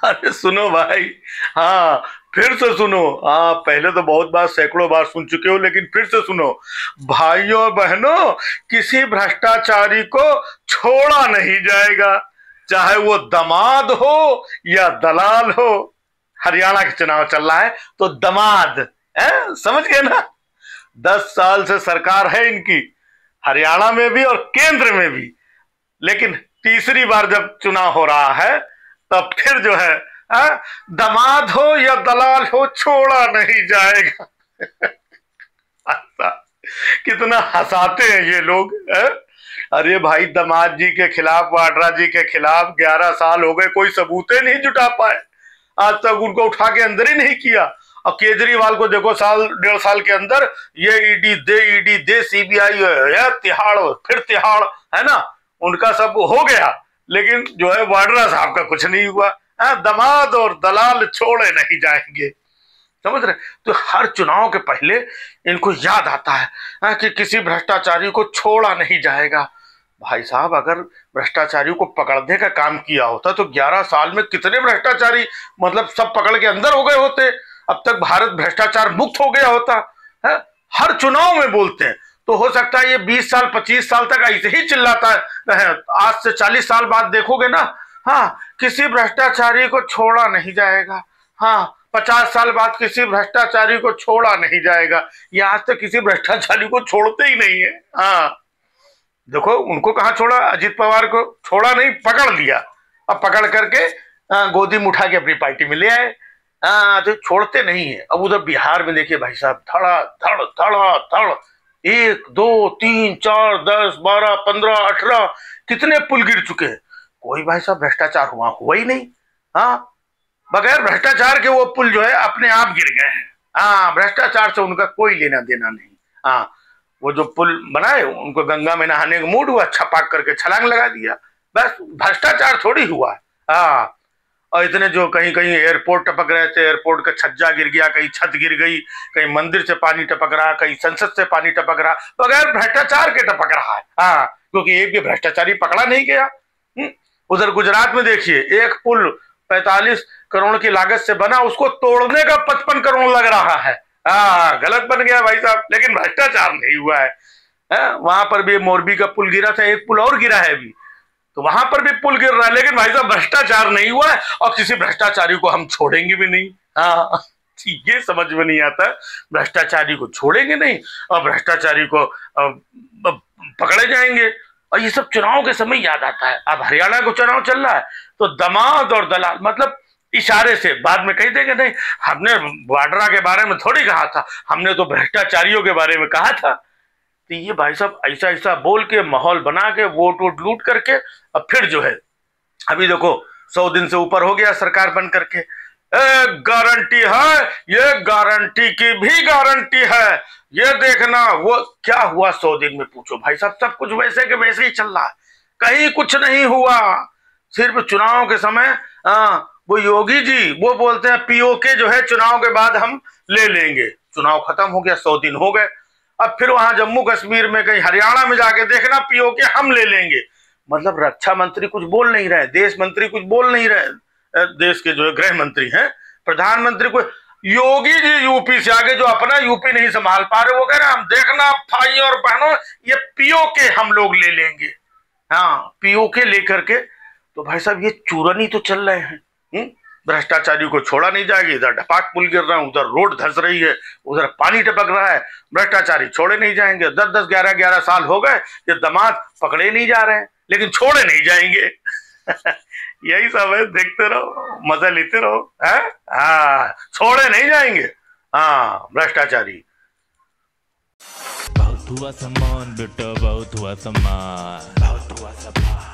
अरे सुनो भाई। हाँ, फिर से सुनो। हाँ, पहले तो बहुत बार, सैकड़ों बार सुन चुके हो, लेकिन फिर से सुनो। भाइयों और बहनों, किसी भ्रष्टाचारी को छोड़ा नहीं जाएगा, चाहे वो दामाद हो या दलाल हो। हरियाणा के चुनाव चल रहा है तो दामाद है, समझ गए ना। 10 साल से सरकार है इनकी, हरियाणा में भी और केंद्र में भी। लेकिन तीसरी बार जब चुनाव हो रहा है तब फिर जो है, दामाद हो या दलाल हो, छोड़ा नहीं जाएगा। कितना हंसाते हैं ये लोग। अरे भाई, दामाद जी के खिलाफ, वाड्रा जी के खिलाफ 11 साल हो गए, कोई सबूतें नहीं जुटा पाए। आज तक उनको उठा के अंदर ही नहीं किया। और केजरीवाल को देखो, साल 1.5 साल के अंदर ये ईडी दे सीबीआई है, तिहाड़ फिर तिहाड़, है ना, उनका सब हो गया। लेकिन जो है वाड्रा साहब का कुछ नहीं हुआ। दामाद और दलाल छोड़े नहीं जाएंगे, समझ रहे। तो हर चुनाव के पहले इनको याद आता है कि किसी भ्रष्टाचारी को छोड़ा नहीं जाएगा। भाई साहब, अगर भ्रष्टाचारी को पकड़ने का काम किया होता तो 11 साल में कितने भ्रष्टाचारी, मतलब सब पकड़ के अंदर हो गए होते। अब तक भारत भ्रष्टाचार मुक्त हो गया होता है। हर चुनाव में बोलते हैं, तो हो सकता है ये 20 साल 25 साल तक ऐसे ही चिल्लाता है। आज से 40 साल बाद देखोगे ना, हाँ, किसी भ्रष्टाचारी को छोड़ा नहीं जाएगा। हाँ, 50 साल बाद किसी भ्रष्टाचारी को छोड़ा नहीं जाएगा। ये आज तक किसी भ्रष्टाचारी को छोड़ते ही नहीं है। हाँ, देखो उनको कहाँ छोड़ा, अजीत पवार को छोड़ा नहीं, पकड़ लिया। अब पकड़ करके गोदी में उठा के अपनी पार्टी में ले आए। तो छोड़ते नहीं है। अब उधर बिहार में देखिए भाई साहब, धड़ा धड़ धड़ा धड़, 1 2 3 4 10 12 15 18 कितने पुल गिर चुके हैं। कोई भाई साहब भ्रष्टाचार हुआ ही नहीं। हाँ, बगैर भ्रष्टाचार के वो पुल जो है अपने आप गिर गए हैं। हाँ, भ्रष्टाचार से उनका कोई लेना देना नहीं। हाँ, वो जो पुल बनाए, उनको गंगा में नहाने का मूड हुआ, छपाक करके छलांग लगा दिया, बस। भ्रष्टाचार थोड़ी हुआ। हाँ, और इतने जो कहीं कहीं एयरपोर्ट टपक रहे थे, एयरपोर्ट का छज्जा गिर गया, कहीं छत गिर गई, कहीं मंदिर से पानी टपक रहा, कहीं संसद से पानी टपक रहा, बगैर भ्रष्टाचार के टपक रहा है। हाँ, क्योंकि एक भी भ्रष्टाचारी पकड़ा नहीं गया। उधर गुजरात में देखिए, एक पुल 45 करोड़ की लागत से बना, उसको तोड़ने का 55 करोड़ लग रहा है। हाँ, गलत बन गया भाई साहब, लेकिन भ्रष्टाचार नहीं हुआ है। वहां पर भी मोरबी का पुल गिरा था, एक पुल और गिरा है अभी, तो वहां पर भी पुल गिर रहा है, लेकिन भाई साहब भ्रष्टाचार नहीं हुआ है, और किसी भ्रष्टाचारी को हम छोड़ेंगे भी नहीं। हाँ, ये समझ में नहीं आता, भ्रष्टाचारी को छोड़ेंगे नहीं और भ्रष्टाचारी को पकड़े जाएंगे। और ये सब चुनाव के समय याद आता है। अब हरियाणा को चुनाव चल रहा है तो दामाद और दलाल, मतलब इशारे से, बाद में कह देंगे नहीं हमने वाड्रा के बारे में थोड़ी कहा था, हमने तो भ्रष्टाचारियों के बारे में कहा था। तो ये भाई साहब ऐसा ऐसा बोल के, माहौल बना के, वोट लूट करके, अब फिर जो है, अभी देखो 100 दिन से ऊपर हो गया सरकार बन करके। गारंटी है, ये गारंटी की भी गारंटी है, ये देखना। वो क्या हुआ 100 दिन में, पूछो भाई साहब, सब कुछ वैसे के वैसे ही चल रहा है, कहीं कुछ नहीं हुआ। सिर्फ चुनाव के समय वो योगी जी वो बोलते हैं पीओके जो है चुनाव के बाद हम ले लेंगे। चुनाव खत्म हो गया, 100 दिन हो गए, अब फिर वहां जम्मू कश्मीर में, कहीं हरियाणा में जाके देखना, पीओके हम ले लेंगे। मतलब रक्षा मंत्री कुछ बोल नहीं रहे, देश मंत्री कुछ बोल नहीं रहे, देश के जो गृह मंत्री हैं, प्रधानमंत्री को, योगी जी यूपी से आगे जो अपना यूपी नहीं संभाल पा रहे, वो कह रहे हैं हम देखना भाई और बहनों, ये पीओके हम लोग ले लेंगे। हाँ, पीओके लेकर के, तो भाई साहब ये चूरनी तो चल रहे हैं। भ्रष्टाचारी को छोड़ा नहीं जाएगा, इधर ढपाक पुल गिर रहा है, उधर रोड धंस रही है, उधर पानी टपक रहा है, भ्रष्टाचारी छोड़े नहीं जाएंगे। 10-10 11-11 साल हो गए, ये दामाद पकड़े नहीं जा रहे हैं, लेकिन छोड़े नहीं जाएंगे। यही सब है, देखते रहो, मजा लेते रहो। हाँ, छोड़े नहीं जाएंगे। हाँ, भ्रष्टाचारी। बहुत हुआ सम्मान बेटा, बहुत हुआ सम्मान, बहुत हुआ सम्मान।